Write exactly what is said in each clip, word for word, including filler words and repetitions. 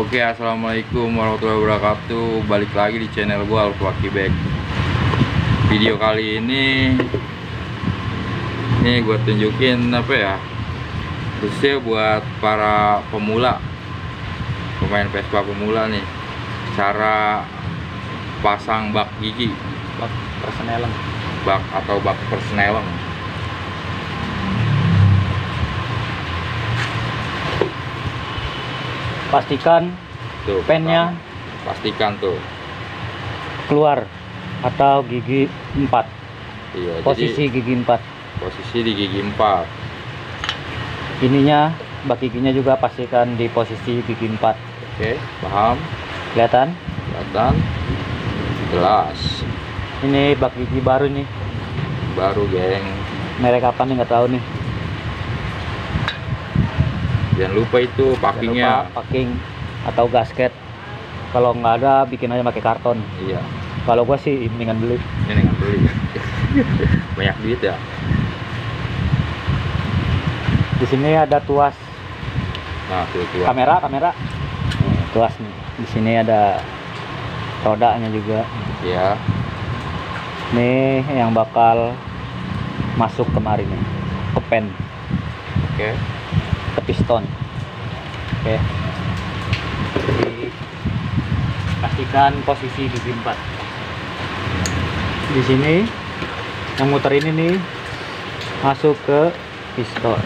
Oke, assalamualaikum warahmatullahi wabarakatuh. Balik lagi di channel gua Alfaki Bek. Video kali ini nih gua tunjukin apa ya, khususnya buat para pemula, pemain Vespa pemula nih, cara pasang bak gigi, bak persneleng, bak atau bak persneleng. pastikan Tuh, pennya pertama, pastikan tuh keluar atau gigi empat. iya, Posisi jadi, gigi empat. posisi di gigi empat. Ininya bak giginya juga pastikan di posisi gigi empat. Oke, paham? Kelihatan? Kelihatan? Jelas. Ini bak gigi baru nih. Baru, geng. Merek apa nih nggak tahu nih. Jangan lupa itu packingnya. Packing atau gasket. Kalau nggak ada bikin aja pakai karton. Iya. Kalau gua sih mendingan beli. Ini nggak beli. Banyak duit ya. Di sini ada tuas. Nah, tuh tuh. Kamera, kamera. Nih, tuas nih. Di sini ada rodanya juga. Iya. Nih yang bakal masuk kemarin nih, ke pen, Oke. ke piston. Oke. Jadi pastikan posisi gigi empat. Di sini yang muter ini nih masuk ke piston.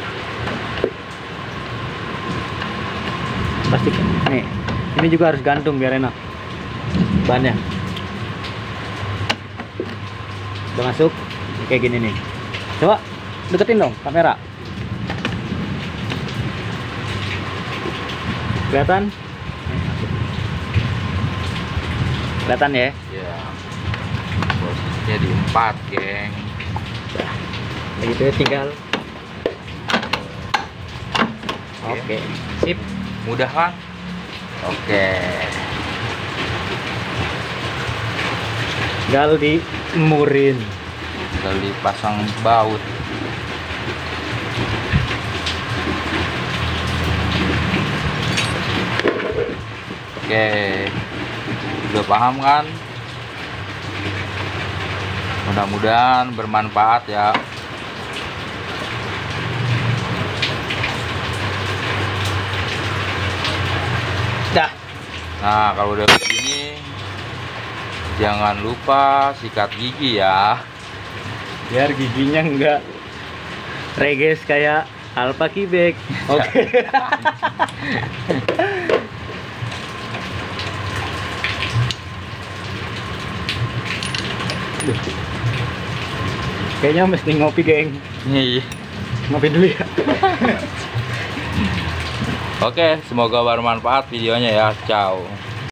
Pastikan. Nih, ini juga harus gantung biar enak bannya. Udah masuk kayak gini nih. Coba deketin dong kamera. Kelihatan? Kelihatan ya? Iya. Posisinya di empat, geng. Nah, begitu ya tinggal. Oke. Oke, sip. Mudah kan? Oke. Tinggal dimurin. Tinggal dipasang baut. Oke, udah paham kan? Mudah-mudahan bermanfaat ya. Dah. Nah, kalau udah begini, jangan lupa sikat gigi ya. Biar giginya enggak reges kayak Alfaki Bek. Oke. Kayaknya mesti ngopi, geng. Iya. Ngopi dulu ya. Oke, semoga bermanfaat videonya ya. Ciao.